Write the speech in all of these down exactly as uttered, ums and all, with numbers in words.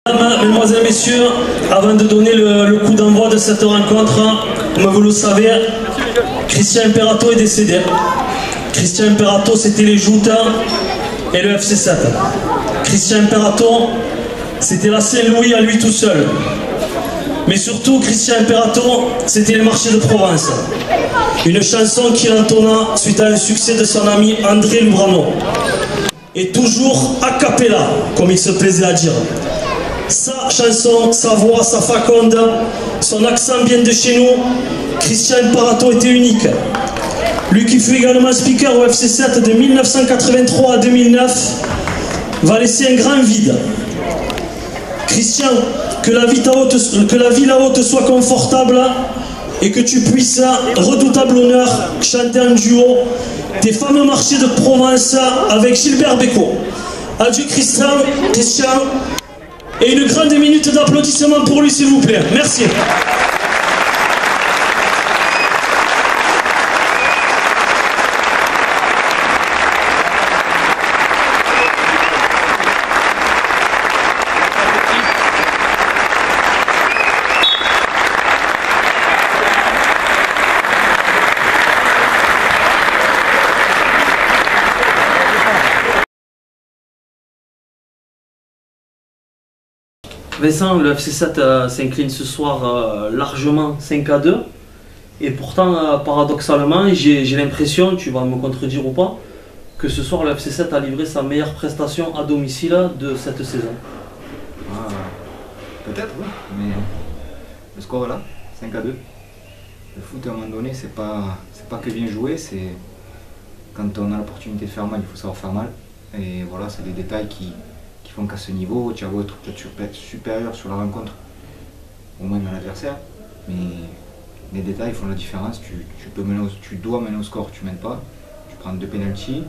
Mesdemoiselles, Messieurs, avant de donner le, le coup d'envoi de cette rencontre, comme vous le savez, Christian Imperato est décédé. Christian Imperato, c'était les Joutes et le F C sept. Christian Imperato, c'était la Saint-Louis à lui tout seul. Mais surtout, Christian Imperato, c'était les marchés de Provence. Une chanson qu'il entonna suite à un succès de son ami André Lubrano. Et toujours a cappella, comme il se plaisait à dire. Sa chanson, sa voix, sa faconde, son accent bien de chez nous, Christian Imperato était unique. Lui qui fut également speaker au F C sept de mille neuf cent quatre-vingt-trois à deux mille neuf, va laisser un grand vide. Christian, que la vie haute, que la vie là-haut te soit confortable et que tu puisses, redoutable honneur, chanter en duo tes fameux marchés de Provence avec Gilbert Bécaud. Adieu Christian, Christian, et une grande minute d'applaudissements pour lui s'il vous plaît. Merci. Vincent, le F C sept euh, s'incline ce soir euh, largement cinq à deux. Et pourtant, euh, paradoxalement, j'ai l'impression, tu vas me contredire ou pas, que ce soir le F C sept a livré sa meilleure prestation à domicile de cette saison. Ah, peut-être, oui, mais le score est là, cinq à deux. Le foot, à un moment donné, c'est pas, c'est pas que bien jouer, c'est quand on a l'opportunité de faire mal, il faut savoir faire mal. Et voilà, c'est des détails qui, qui font qu'à ce niveau, tu as beau être peut-être supérieur sur la rencontre, au moins à l'adversaire, mais les détails font la différence. Tu, tu, peux mener au, tu dois mener au score, tu ne mènes pas, tu prends deux pénaltys,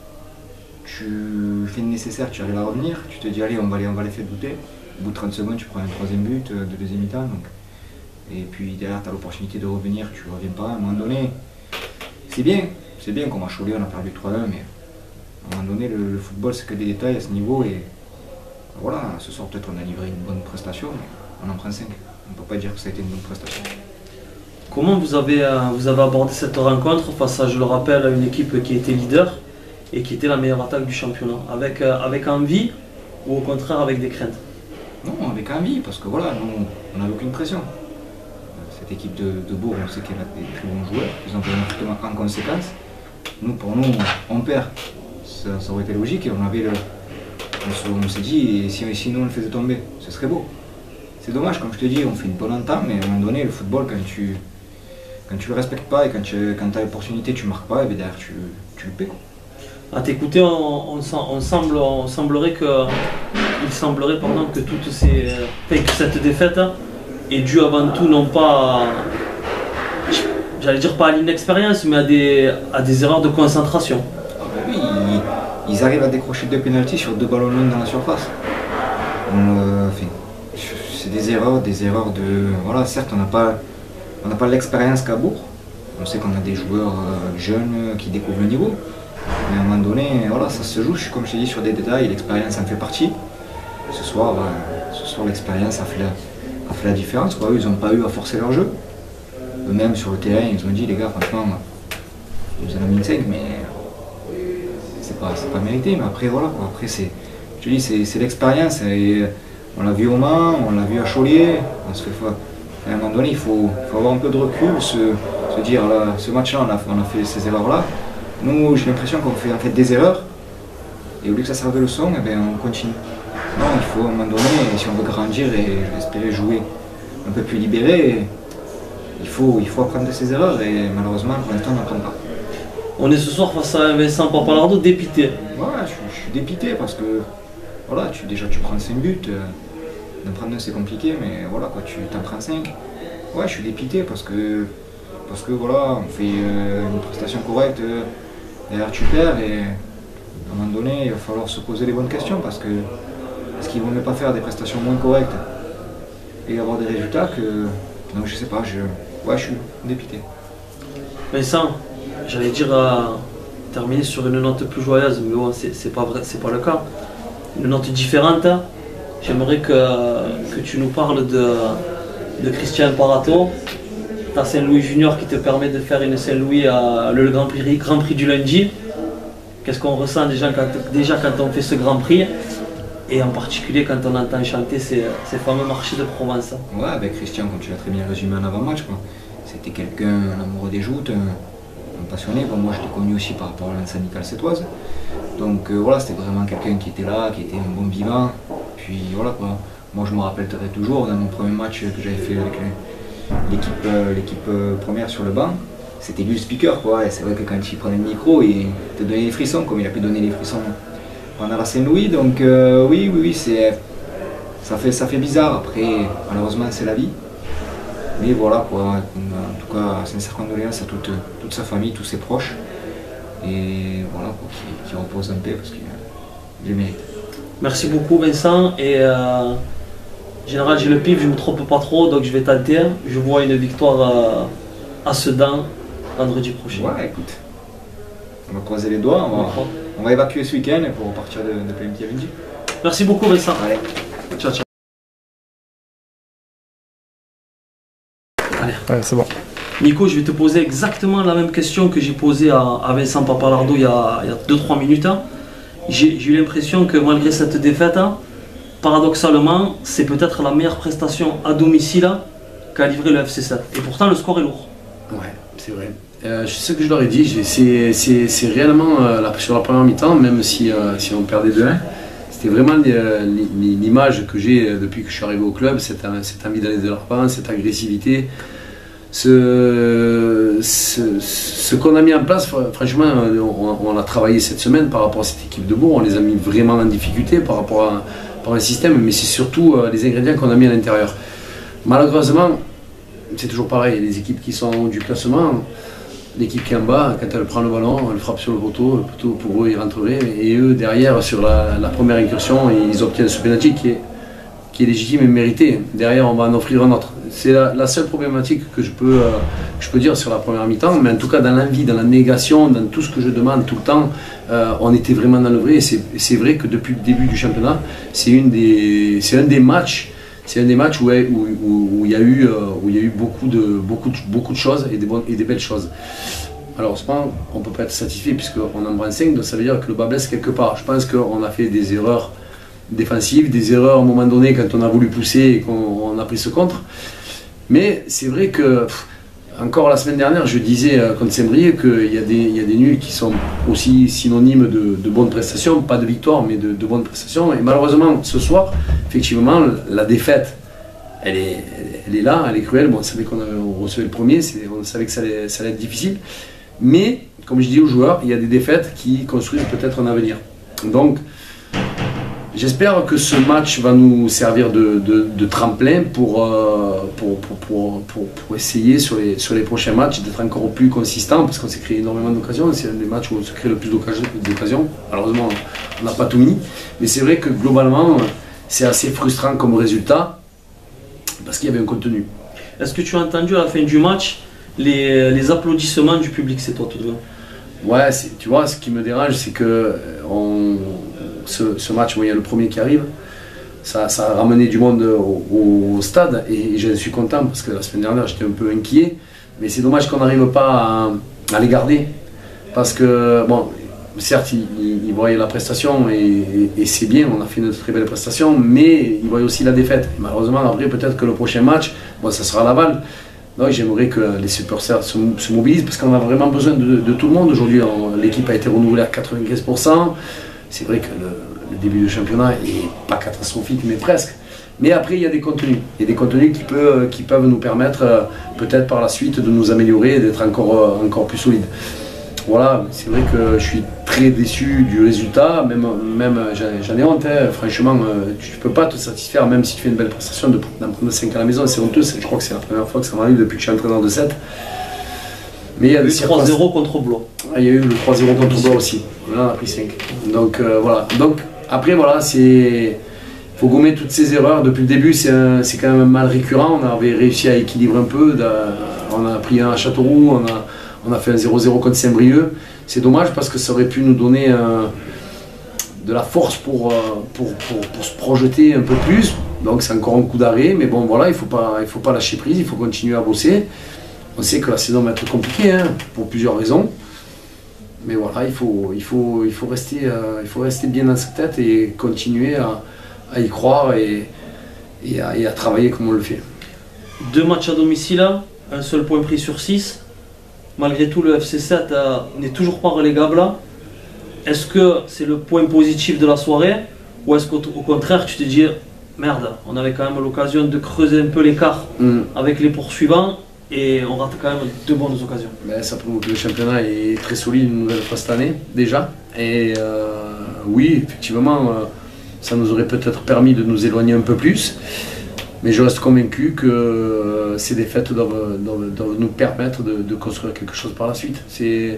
tu fais le nécessaire, tu arrives à revenir, tu te dis allez, on va les, on va les faire douter. Au bout de trente secondes, tu prends un troisième but de deuxième mi-temps. Et puis derrière, tu as l'opportunité de revenir, tu ne reviens pas. À un moment donné, c'est bien, c'est bien qu'on a choulé, on a perdu trois un, mais à un moment donné, le, le football, c'est que des détails à ce niveau. Et voilà, ce soir, peut-être on a livré une bonne prestation, mais on en prend cinq. On ne peut pas dire que ça a été une bonne prestation. Comment vous avez, euh, vous avez abordé cette rencontre face à, je le rappelle, une équipe qui était leader et qui était la meilleure attaque du championnat? Avec, euh, avec envie ou au contraire avec des craintes? Non, avec envie, parce que voilà, nous, on n'avait aucune pression. Cette équipe de, de Bourg, on sait qu'elle a des très bons joueurs, ils ont fait un recrutement en conséquence. Nous, pour nous, on perd. Ça, ça aurait été logique et on avait le. On s'est dit, et si, si nous on le faisait tomber, ce serait beau. C'est dommage, comme je te dis, on fait une bonne entente, mais à un moment donné, le football, quand tu quand tu le respectes pas et quand tu quand as l'opportunité, tu marques pas, et bien derrière tu, tu le paies. À t'écouter, on, on, on, semble, on semblerait que il semblerait pardon, que toutes ces enfin, que cette défaite est due avant tout non pas, j'allais dire pas à l'inexpérience, mais à des à des erreurs de concentration. Oui, ils, ils arrivent à décrocher deux pénaltys sur deux ballons longs dans la surface. Euh, enfin, c'est des erreurs, des erreurs de voilà. Certes, on n'a pas on n'a pas l'expérience qu'à Bourg. On sait qu'on a des joueurs euh, jeunes qui découvrent le niveau. Mais à un moment donné, voilà, ça se joue, comme je t'ai dit, sur des détails, l'expérience en fait partie. Ce soir, euh, ce soir l'expérience a, a fait la différence. Quoi. Eux, ils n'ont pas eu à forcer leur jeu. Eux-mêmes, sur le terrain, ils ont dit, les gars, franchement, ils en ont mis cinq, mais c'est pas, pas mérité. Mais après, voilà, quoi. Après, c'est, je te dis, c'est l'expérience. On l'a vu au Mans, on l'a vu à Chaulier. On se fait, à un moment donné, il faut, faut avoir un peu de recul, se, se dire, là, ce match-là, on a, on a fait ces erreurs-là. Nous, j'ai l'impression qu'on fait en fait des erreurs, et au lieu que ça serve de leçon, eh bien, on continue. Non, il faut à un moment donné, si on veut grandir et espérer jouer un peu plus libéré, il faut, il faut apprendre de ses erreurs, et malheureusement, pour l'instant, on n'apprend pas. On est ce soir face à Vincent Papalardo, dépité. Ouais, je, je suis dépité parce que, voilà, tu, déjà tu prends cinq buts, euh, d'en prendre un c'est compliqué, mais voilà, quoi, tu t'en prends cinq. Ouais, je suis dépité parce que, parce que voilà, on fait euh, une prestation correcte. Euh, Derrière tu perds et à un moment donné il va falloir se poser les bonnes questions parce que est-ce qu'il ne vaut mieux pas faire des prestations moins correctes et avoir des résultats que. Donc je sais pas, je, ouais, je suis dépité. Vincent, j'allais dire à terminer sur une note plus joyeuse, mais bon, c'est pas vrai, c'est pas le cas. Une note différente, j'aimerais que, que tu nous parles de, de Christian Imparato. Tu as Saint-Louis Junior qui te permet de faire une Saint-Louis à le Grand Prix, Grand Prix du lundi. Qu'est-ce qu'on ressent déjà quand, déjà quand on fait ce Grand Prix? Et en particulier quand on entend chanter ces, ces fameux marchés de Provence. Ouais, avec Christian, comme tu l'as très bien résumé en avant-match, c'était quelqu'un, un amoureux des joutes, un, un passionné. Bon, moi, je l'ai connu aussi par rapport à l'Anse-Saint-Nicolas sétoise. Donc euh, voilà, c'était vraiment quelqu'un qui était là, qui était un bon vivant. Puis voilà quoi. Moi, je me rappellerai toujours dans mon premier match que j'avais fait avec l'équipe euh, l'équipe euh, première sur le banc. C'était lui le speaker, quoi. Et c'est vrai que quand il prenait le micro, il te donnait les frissons, comme il a pu donner les frissons pendant la Saint-Louis. Donc euh, oui, oui, oui, c'est, ça fait, ça fait bizarre. Après, malheureusement, c'est la vie. Mais voilà, quoi. En tout cas, sincère condoléances à toute, toute sa famille, tous ses proches. Et voilà, quoi, qui, qui repose en paix parce qu'il le mérite. Merci beaucoup, Vincent. Et euh, en général, j'ai le pif, je ne me trompe pas trop, donc je vais tenter. Je vois une victoire euh, à Sedan vendredi prochain. Ouais, écoute, on va croiser les doigts, on va, on va évacuer ce week-end pour repartir de, de P M T lundi. Merci beaucoup, Vincent. Allez, ciao, ciao. Allez. Ouais, c'est bon. Nico, je vais te poser exactement la même question que j'ai posée à, à Vincent Papalardo il y a deux trois minutes. J'ai eu l'impression que malgré cette défaite, paradoxalement, c'est peut-être la meilleure prestation à domicile qu'a livré le F C sept. Et pourtant, le score est lourd. Ouais, c'est vrai. Euh, ce que je leur ai dit, c'est réellement euh, la, sur la première mi-temps, même si, euh, si on perdait deux un, c'était vraiment l'image que j'ai depuis que je suis arrivé au club, cette, cette envie d'aller de l'avant, cette agressivité. Ce, ce, ce qu'on a mis en place, franchement, on, on a travaillé cette semaine par rapport à cette équipe de Bourg, on les a mis vraiment en difficulté par rapport à, par un système, mais c'est surtout euh, les ingrédients qu'on a mis à l'intérieur. Malheureusement, c'est toujours pareil, les équipes qui sont en haut du classement, l'équipe qui est en bas, quand elle prend le ballon, elle frappe sur le poteau, le poteau pour eux ils rentreraient, et eux derrière sur la, la première incursion, ils obtiennent ce pénalty qui est, qui est légitime et mérité. Derrière on va en offrir un autre. C'est la, la seule problématique que je peux, euh, je peux dire sur la première mi-temps, mais en tout cas dans l'envie, dans la négation, dans tout ce que je demande tout le temps, euh, on était vraiment dans le vrai. Et c'est vrai que depuis le début du championnat, c'est un des matchs, c'est un des matchs où, où, où, où il y a eu, euh, où il y a eu beaucoup de, beaucoup de, beaucoup de choses et des, bonnes, et des belles choses. Alors on ne peut pas être satisfait puisqu'on en prend cinq, donc ça veut dire que le bas blesse quelque part. Je pense qu'on a fait des erreurs défensives, des erreurs à un moment donné quand on a voulu pousser et qu'on a pris ce contre. Mais c'est vrai que, pff, encore la semaine dernière, je disais euh, contre Saint-Brieuc qu'il y, y a des nuls qui sont aussi synonymes de, de bonnes prestations, pas de victoire, mais de, de bonnes prestations. Et malheureusement, ce soir, effectivement, la défaite, elle est, elle est là, elle est cruelle. Bon, on savait qu'on recevait le premier, on savait que ça allait, ça allait être difficile. Mais, comme je dis aux joueurs, il y a des défaites qui construisent peut-être un avenir. Donc, j'espère que ce match va nous servir de, de, de tremplin pour, euh, pour, pour, pour, pour, pour essayer sur les, sur les prochains matchs d'être encore plus consistant parce qu'on s'est créé énormément d'occasions. C'est un des matchs où on se crée le plus d'occasions. Malheureusement, on n'a pas tout mis. Mais c'est vrai que globalement, c'est assez frustrant comme résultat parce qu'il y avait un contenu. Est-ce que tu as entendu à la fin du match les, les applaudissements du public? C'est toi tout de même. Ouais, tu vois, ce qui me dérange, c'est que on, ce, ce match où il y a le premier qui arrive, ça, ça a ramené du monde au, au stade et j'en suis content parce que la semaine dernière j'étais un peu inquiet, mais c'est dommage qu'on n'arrive pas à, à les garder parce que, bon, certes, ils, ils voyaient la prestation et, et, et c'est bien, on a fait une très belle prestation, mais ils voyaient aussi la défaite. Et malheureusement, après, peut-être que le prochain match, bon, ça sera Laval. Donc j'aimerais que les supporters se, se mobilisent parce qu'on a vraiment besoin de, de tout le monde aujourd'hui. L'équipe a été renouvelée à quatre-vingt-quinze pour cent. C'est vrai que le, le début du championnat n'est pas catastrophique, mais presque. Mais après, il y a des contenus. Il y a des contenus qui, peut, qui peuvent nous permettre peut-être par la suite de nous améliorer et d'être encore, encore plus solides. Voilà, c'est vrai que je suis très déçu du résultat, même, même j'en ai honte, hein. Franchement, tu ne peux pas te satisfaire, même si tu fais une belle prestation, d'en prendre cinq à la maison, c'est honteux, je crois que c'est la première fois que ça m'arrive depuis que je suis entraîneur de sept. Mais il y a eu trois zéro contre Blois. Ah, il y a eu le trois zéro contre Blois aussi, là on a pris cinq. Donc euh, voilà, donc après voilà, c'est... Il faut gommer toutes ces erreurs, depuis le début c'est quand même mal récurrent, on avait réussi à équilibrer un peu, on a pris un à Châteauroux, on a... On a fait un zéro zéro contre Saint-Brieuc. C'est dommage parce que ça aurait pu nous donner un, de la force pour, pour, pour, pour se projeter un peu plus. Donc c'est encore un coup d'arrêt, mais bon voilà, il ne faut pas, il faut pas lâcher prise, il faut continuer à bosser. On sait que la saison va être compliquée hein, pour plusieurs raisons. Mais voilà, il faut, il faut, il faut, rester, euh, il faut rester bien dans sa tête et continuer à, à y croire et, et, à, et à travailler comme on le fait. Deux matchs à domicile, un seul point pris sur six. Malgré tout, le F C sept euh, n'est toujours pas relégable. Est-ce que c'est le point positif de la soirée ou est-ce qu'au au contraire tu te dis merde, on avait quand même l'occasion de creuser un peu l'écart mm. avec les poursuivants et on rate quand même deux bonnes occasions? Ben, ça prouve que le championnat est très solide une nouvelle fois cette année déjà. Et euh, oui, effectivement, euh, ça nous aurait peut-être permis de nous éloigner un peu plus. Mais je reste convaincu que euh, ces défaites doivent, doivent, doivent nous permettre de, de construire quelque chose par la suite. C'est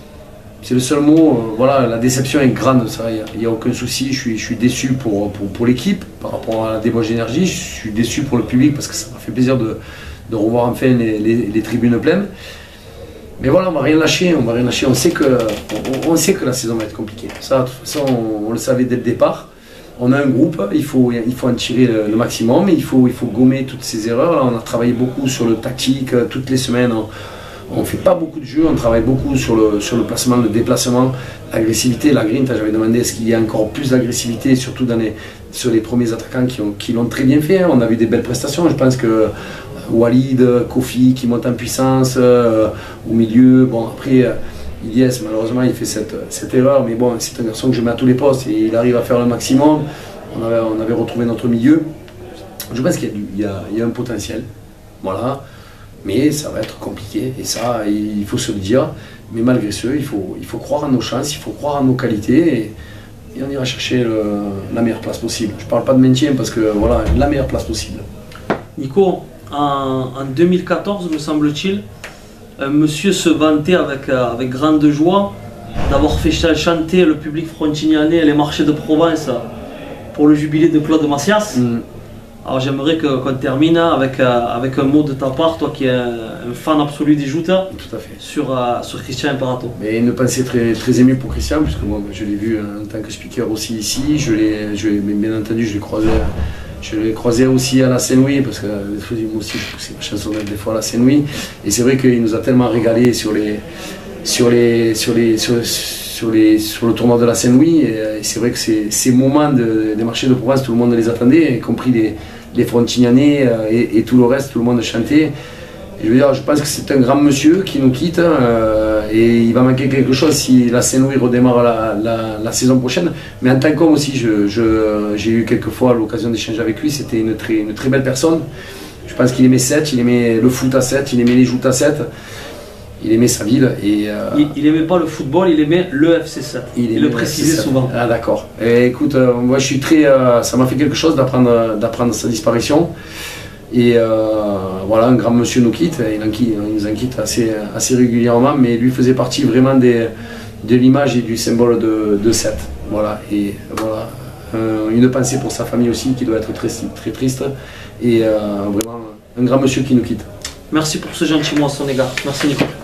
le seul mot. Euh, voilà, la déception est grande, il n'y a, a aucun souci. Je suis, je suis déçu pour, pour, pour l'équipe par rapport à la débauche d'énergie. Je suis déçu pour le public parce que ça m'a fait plaisir de, de revoir enfin les, les, les tribunes pleines. Mais voilà, on ne va rien lâcher. On va rien lâcher. On sait que, on, on sait que la saison va être compliquée. Ça, de toute façon, on, on le savait dès le départ. On a un groupe, il faut, il faut en tirer le, le maximum, il faut, il faut gommer toutes ces erreurs. Là, on a travaillé beaucoup sur le tactique, toutes les semaines, on ne fait pas beaucoup de jeux, on travaille beaucoup sur le, sur le placement, le déplacement, l'agressivité, la grinta. J'avais demandé est-ce qu'il y a encore plus d'agressivité, surtout dans les, sur les premiers attaquants qui l'ont qui très bien fait. Hein. On a vu des belles prestations, je pense que Walid, Kofi qui monte en puissance, euh, au milieu, bon après... Ilyes, malheureusement, il fait cette, cette erreur, mais bon, c'est un garçon que je mets à tous les postes et il arrive à faire le maximum. On avait, on avait retrouvé notre milieu. Je pense qu'il y, y, y a un potentiel, voilà, mais ça va être compliqué et ça, il faut se le dire. Mais malgré ce, il faut, il faut croire en nos chances, il faut croire en nos qualités et, et on ira chercher le, la meilleure place possible. Je ne parle pas de maintien parce que voilà, la meilleure place possible. Nico, en, en deux mille quatorze, me semble-t-il, un monsieur se vantait avec, euh, avec grande joie d'avoir fait chanter le public frontignanais et les marchés de Provence pour le jubilé de Claude Massias. Mm. Alors j'aimerais qu'on qu termine avec, euh, avec un mot de ta part, toi qui es un, un fan absolu des joutes, tout à fait. Sur, euh, sur Christian Imperato. Mais une pensée très, très émue pour Christian, puisque moi je l'ai vu en tant que speaker aussi ici, je l'ai, bien entendu je l'ai croisé. Je l'ai croisé aussi à la Saint-Louis, parce que moi aussi je poussais ma chansonnette des fois à la Saint-Louis. Et c'est vrai qu'il nous a tellement régalé sur, les, sur, les, sur, les, sur, sur, les, sur le tournoi de la Saint-Louis. Et, et c'est vrai que ces, ces moments de, des marchés de Provence, tout le monde les attendait, y compris les, les Frontignanais et, et tout le reste, tout le monde chantait. Et je veux dire, je pense que c'est un grand monsieur qui nous quitte euh, et il va manquer quelque chose si la Saint-Louis redémarre la, la, la saison prochaine. Mais en tant qu'homme aussi, j'ai je, je, eu quelques fois l'occasion d'échanger avec lui. C'était une très, une très belle personne. Je pense qu'il aimait sept, il aimait le foot à sept, il aimait les joutes à sept. Il aimait sa ville. Et, euh, il, il aimait pas le football, il aimait le F C sept. Il, il le précisait souvent. Ah d'accord. Écoute, euh, moi je suis très, euh, ça m'a fait quelque chose d'apprendre d'apprendre sa disparition. Et euh, voilà, un grand monsieur nous quitte, il, en quitte, il nous en quitte assez, assez régulièrement, mais lui faisait partie vraiment des, de l'image et du symbole de, de sept. Voilà, et voilà, euh, une pensée pour sa famille aussi qui doit être très, très triste, et euh, vraiment un grand monsieur qui nous quitte. Merci pour ce gentil mot à son égard. Merci Nico.